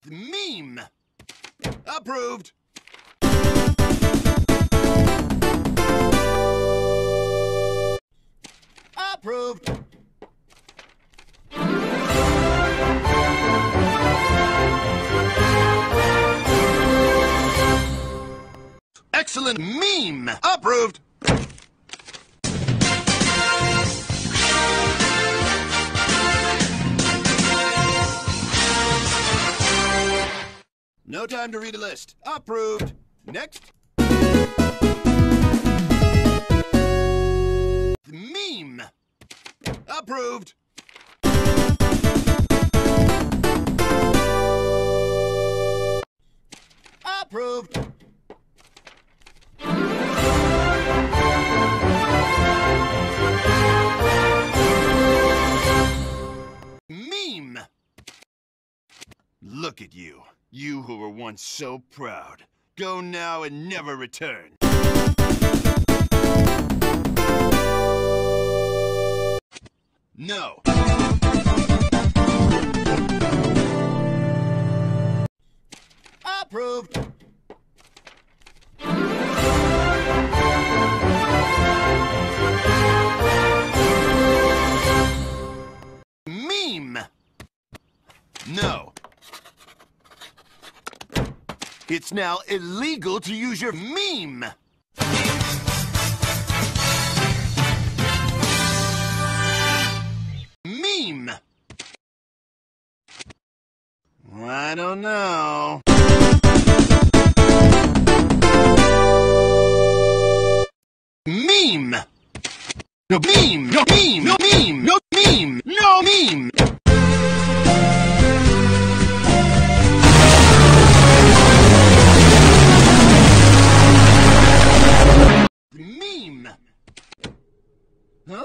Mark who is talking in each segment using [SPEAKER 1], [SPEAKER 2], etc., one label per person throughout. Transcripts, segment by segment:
[SPEAKER 1] Meme. Approved. Approved. Excellent meme. Approved. No time to read a list. Approved. Next. Meme. Approved. Approved. Meme. Look at you. You who were once so proud. Go now and never return. No. Approved. Meme. No. It's now illegal to use your meme. Meme. I don't know. Meme. No meme. No meme. No meme. No meme. No meme. Meme. Huh?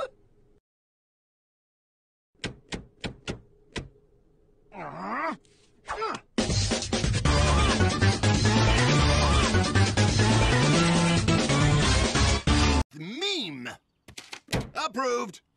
[SPEAKER 1] Meme. Approved.